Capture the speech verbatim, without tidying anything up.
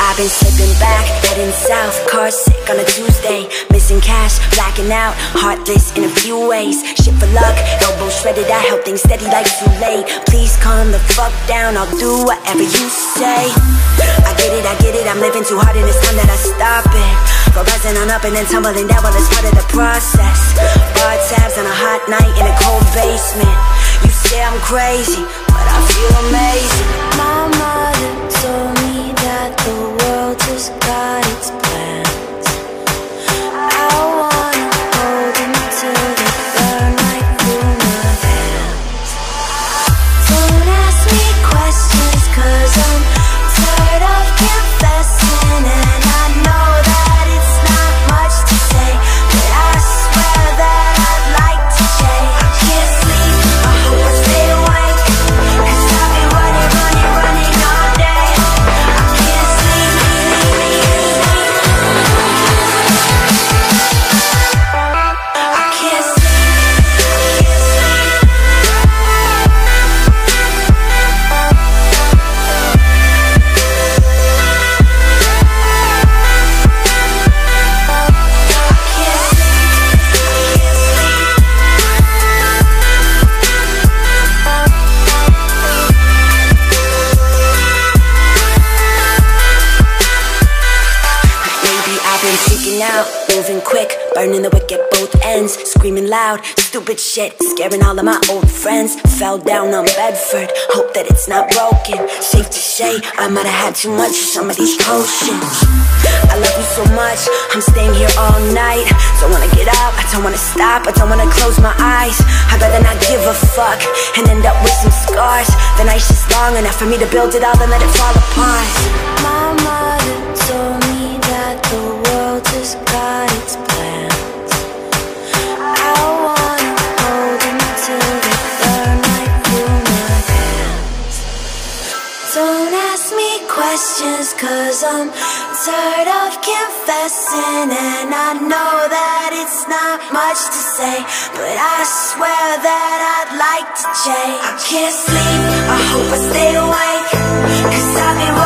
I've been slipping back, heading south, car sick on a Tuesday. Missing cash, blacking out, heartless in a few ways. Shit for luck, elbow shredded, I held things steady like too late. Please calm the fuck down, I'll do whatever you say. I get it, I get it, I'm living too hard and it's time that I stop it. For rising on up and then tumbling down, well it's part of the process. Bar tabs on a hot night in a cold basement. You say I'm crazy, but I feel amazing. My mother told me that the world just got its plans. I wanna hold them till they burn right through my hands. Don't ask me questions, cause I'm tired of confessing. And I know that it's not much to say, but I swear that I'd like to change. I can't sleep, I hope I stay awake, cause I've been running, running, running all day. I can't sleep, I can't sleep. Out, moving quick, burning the wick at both ends, screaming loud, stupid shit, scaring all of my old friends. Fell down on Bedford, hope that it's not broken. Safe to say, I might have had too much of some of these potions. I love you so much, I'm staying here all night. Don't wanna get up, I don't wanna stop, I don't wanna close my eyes. I'd rather not give a fuck and end up with some scars. The night's just long enough for me to build it all and let it fall apart. My mother told me that the world just got its plans. I wanna hold them till they burn right through my hands. Don't ask me questions, cause I'm tired of confessing. And I know that it's not much to say, but I swear that I'd like to change. I can't sleep, I hope I stay awake, cause I've been